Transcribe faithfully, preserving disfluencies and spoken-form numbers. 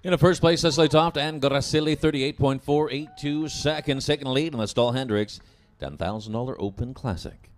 In the first place, Cecily Toft and Gracili, thirty-eight point four eight two seconds. Second lead in the Stahl Hendricks ten thousand dollar Open Classic.